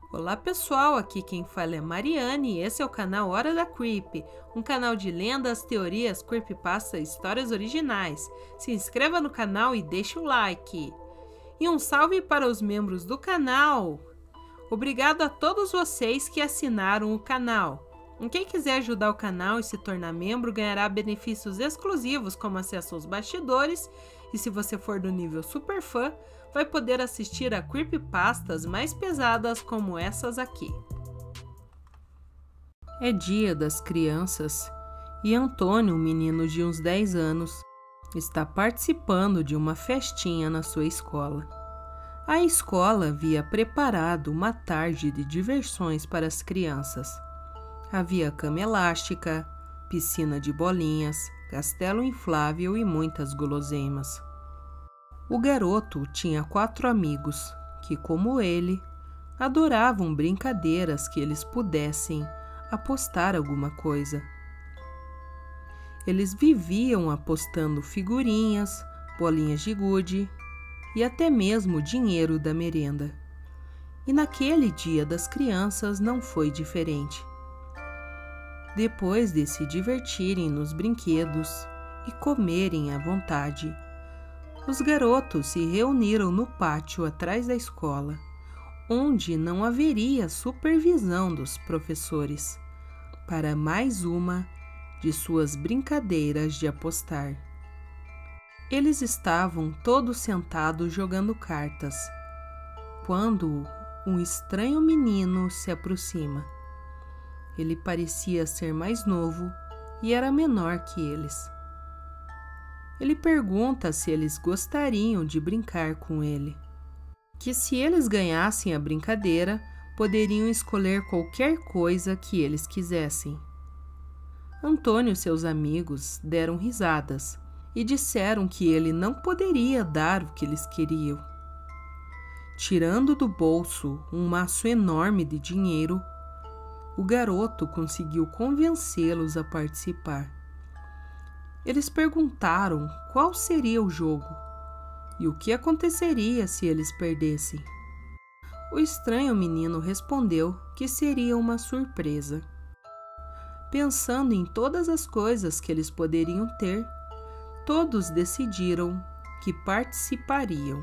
Olá pessoal, aqui quem fala é Mariane e esse é o canal Hora da Creep, um canal de lendas, teorias, creepypasta e histórias originais. Se inscreva no canal e deixe o like. E um salve para os membros do canal. Obrigado a todos vocês que assinaram o canal. Quem quiser ajudar o canal e se tornar membro ganhará benefícios exclusivos como acesso aos bastidores e se você for do nível super fã, vai poder assistir a creepypastas mais pesadas como essas aqui. É dia das crianças e Antônio, um menino de uns 10 anos, está participando de uma festinha na sua escola. A escola havia preparado uma tarde de diversões para as crianças. Havia cama elástica, piscina de bolinhas, castelo inflável e muitas guloseimas. O garoto tinha 4 amigos que, como ele, adoravam brincadeiras que eles pudessem apostar alguma coisa. Eles viviam apostando figurinhas, bolinhas de gude e até mesmo dinheiro da merenda. E naquele dia das crianças não foi diferente. Depois de se divertirem nos brinquedos e comerem à vontade, os garotos se reuniram no pátio atrás da escola, onde não haveria supervisão dos professores, para mais uma de suas brincadeiras de apostar. Eles estavam todos sentados jogando cartas, quando um estranho menino se aproxima. Ele parecia ser mais novo e era menor que eles. Ele pergunta se eles gostariam de brincar com ele, que se eles ganhassem a brincadeira, poderiam escolher qualquer coisa que eles quisessem. Antônio e seus amigos deram risadas e disseram que ele não poderia dar o que eles queriam. Tirando do bolso um maço enorme de dinheiro, o garoto conseguiu convencê-los a participar. Eles perguntaram qual seria o jogo e o que aconteceria se eles perdessem. O estranho menino respondeu que seria uma surpresa. Pensando em todas as coisas que eles poderiam ter, todos decidiram que participariam.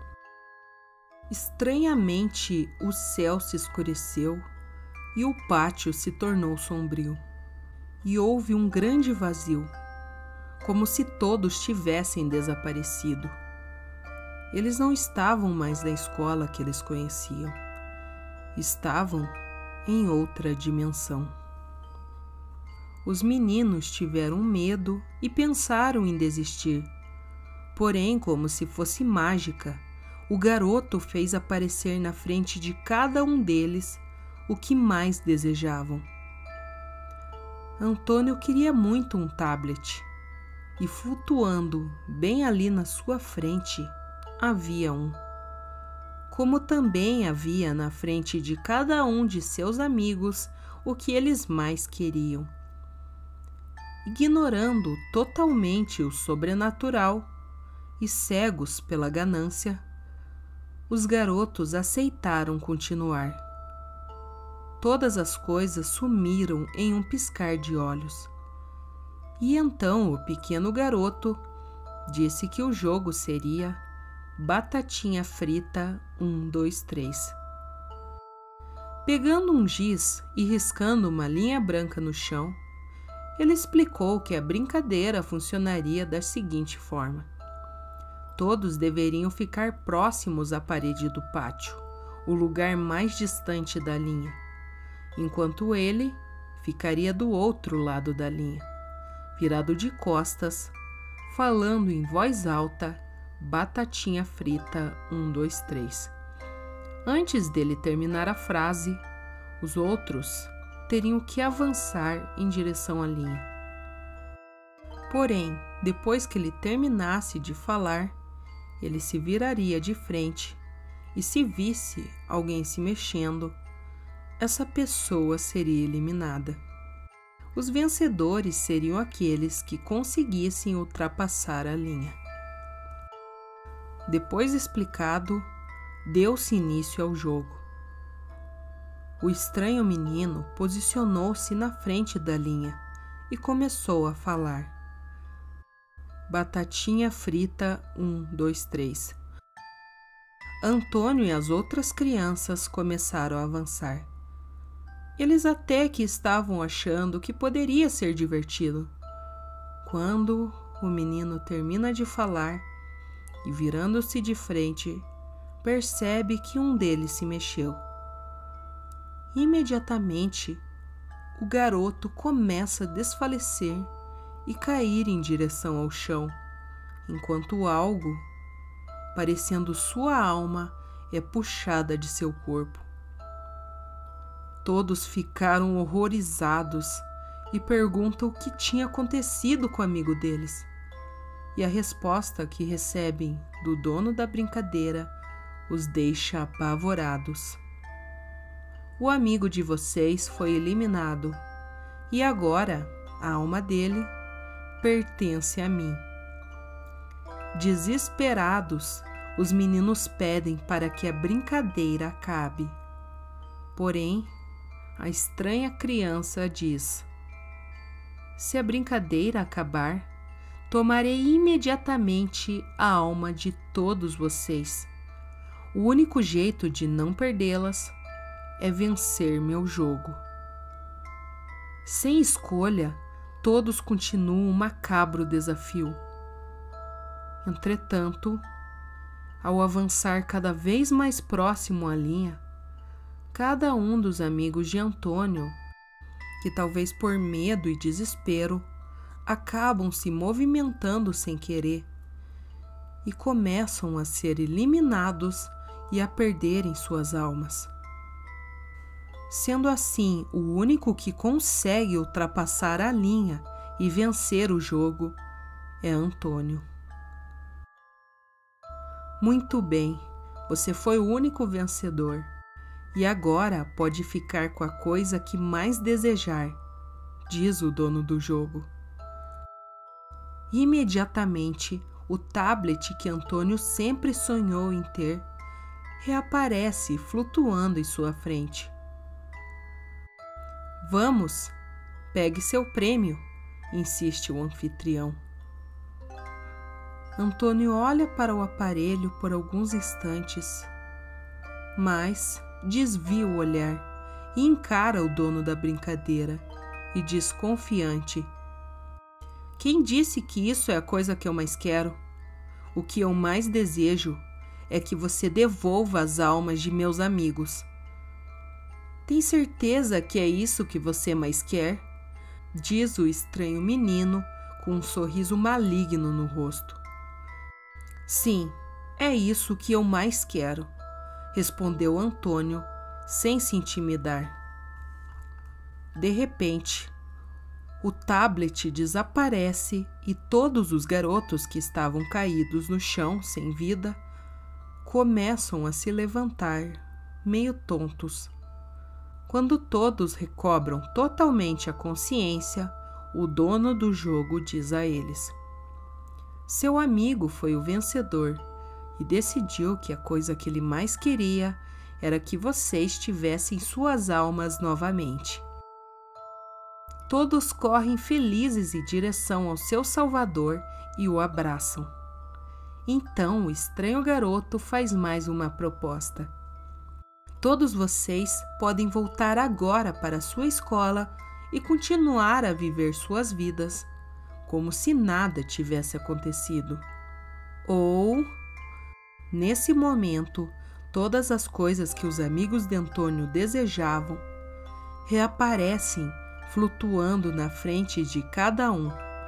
Estranhamente, o céu se escureceu e o pátio se tornou sombrio. E houve um grande vazio, como se todos tivessem desaparecido. Eles não estavam mais na escola que eles conheciam. Estavam em outra dimensão. Os meninos tiveram medo e pensaram em desistir. Porém, como se fosse mágica, o garoto fez aparecer na frente de cada um deles o que mais desejavam. Antônio queria muito um tablet. E flutuando bem ali na sua frente, havia um. Como também havia na frente de cada um de seus amigos o que eles mais queriam. Ignorando totalmente o sobrenatural e cegos pela ganância, os garotos aceitaram continuar. Todas as coisas sumiram em um piscar de olhos. E então o pequeno garoto disse que o jogo seria Batatinha Frita 1, 2, 3. Pegando um giz e riscando uma linha branca no chão, ele explicou que a brincadeira funcionaria da seguinte forma. Todos deveriam ficar próximos à parede do pátio, o lugar mais distante da linha, enquanto ele ficaria do outro lado da linha, virado de costas, falando em voz alta, Batatinha Frita 1, 2, 3. Antes dele terminar a frase, os outros teriam que avançar em direção à linha. Porém, depois que ele terminasse de falar, ele se viraria de frente e se visse alguém se mexendo, essa pessoa seria eliminada. Os vencedores seriam aqueles que conseguissem ultrapassar a linha. Depois explicado, deu-se início ao jogo. O estranho menino posicionou-se na frente da linha e começou a falar. Batatinha frita, 1, 2, 3. Antônio e as outras crianças começaram a avançar. Eles até que estavam achando que poderia ser divertido. Quando o menino termina de falar e, virando-se de frente, percebe que um deles se mexeu. Imediatamente, o garoto começa a desfalecer e cair em direção ao chão, enquanto algo, parecendo sua alma, é puxada de seu corpo. Todos ficaram horrorizados e perguntam o que tinha acontecido com o amigo deles. E a resposta que recebem do dono da brincadeira os deixa apavorados. O amigo de vocês foi eliminado e agora a alma dele pertence a mim. Desesperados, os meninos pedem para que a brincadeira acabe. Porém, a estranha criança diz: se a brincadeira acabar, tomarei imediatamente a alma de todos vocês. O único jeito de não perdê-las é vencer meu jogo. Sem escolha, todos continuam um macabro desafio. Entretanto, ao avançar cada vez mais próximo à linha, cada um dos amigos de Antônio, que talvez por medo e desespero, acabam se movimentando sem querer e começam a ser eliminados e a perderem suas almas. Sendo assim, o único que consegue ultrapassar a linha e vencer o jogo é Antônio. Muito bem, você foi o único vencedor e agora pode ficar com a coisa que mais desejar, diz o dono do jogo. Imediatamente, o tablet que Antônio sempre sonhou em ter reaparece flutuando em sua frente. Vamos, pegue seu prêmio, insiste o anfitrião. Antônio olha para o aparelho por alguns instantes, mas desvia o olhar e encara o dono da brincadeira e diz confiante: quem disse que isso é a coisa que eu mais quero? O que eu mais desejo é que você devolva as almas de meus amigos. Tem certeza que é isso que você mais quer? Diz o estranho menino com um sorriso maligno no rosto. Sim, é isso que eu mais quero, respondeu Antônio sem se intimidar. De repente, o tablet desaparece e todos os garotos que estavam caídos no chão sem vida começam a se levantar, meio tontos. Quando todos recobram totalmente a consciência, o dono do jogo diz a eles: seu amigo foi o vencedor e decidiu que a coisa que ele mais queria era que vocês tivessem suas almas novamente. Todos correm felizes em direção ao seu salvador e o abraçam. Então o estranho garoto faz mais uma proposta. Todos vocês podem voltar agora para sua escola e continuar a viver suas vidas como se nada tivesse acontecido. Ou, nesse momento, todas as coisas que os amigos de Antônio desejavam reaparecem flutuando na frente de cada um.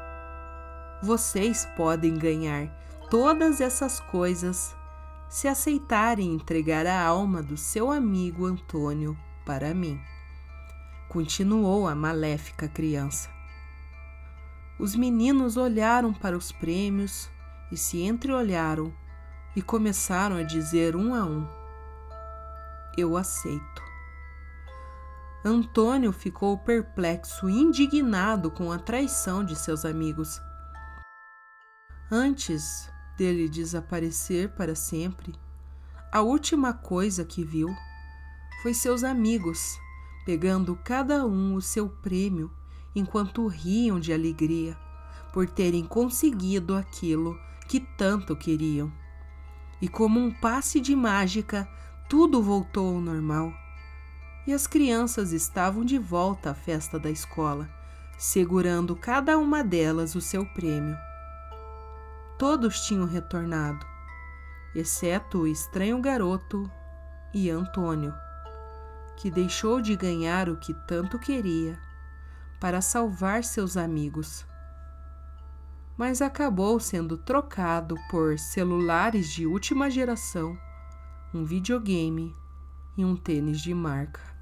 Vocês podem ganhar todas essas coisas se aceitarem entregar a alma do seu amigo Antônio para mim, continuou a maléfica criança. Os meninos olharam para os prêmios e se entreolharam e começaram a dizer um a um: eu aceito. Antônio ficou perplexo e indignado com a traição de seus amigos. Antes dele desaparecer para sempre, a última coisa que viu foi seus amigos, pegando cada um o seu prêmio, enquanto riam de alegria por terem conseguido aquilo que tanto queriam. E como um passe de mágica, tudo voltou ao normal. E as crianças estavam de volta à festa da escola, segurando cada uma delas o seu prêmio. Todos tinham retornado, exceto o estranho garoto e Antônio, que deixou de ganhar o que tanto queria para salvar seus amigos, mas acabou sendo trocado por celulares de última geração, um videogame e um tênis de marca.